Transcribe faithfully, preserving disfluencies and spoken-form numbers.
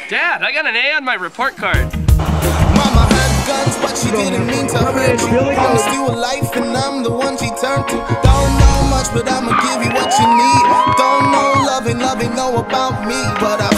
Dad, I got an A on my report card. Mama had guns, but she didn't mean to hurt you. Promised you a life, and I'm the one she turned to. Don't know much, but I'ma give you what you need. Don't know loving, loving, know about me, but I